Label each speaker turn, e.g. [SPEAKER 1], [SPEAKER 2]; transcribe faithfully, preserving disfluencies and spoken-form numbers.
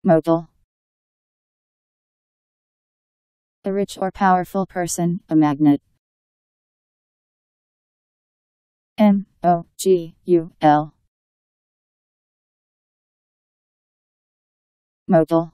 [SPEAKER 1] Mogul. A rich or powerful person, a magnate. M O G U L. Mogul.